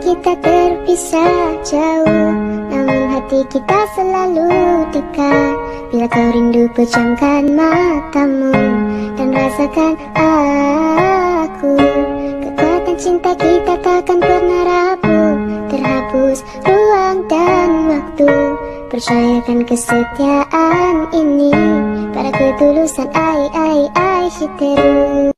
kita terpisah jauh, namun hati kita selalu dekat. Bila kau rindu, pejamkan matamu dan rasakan aku. Kekuatan cinta kita takkan pernah rapuh, terhapus ruang dan waktu. Percayakan kesetiaan ini pada ketulusan ai shiteru.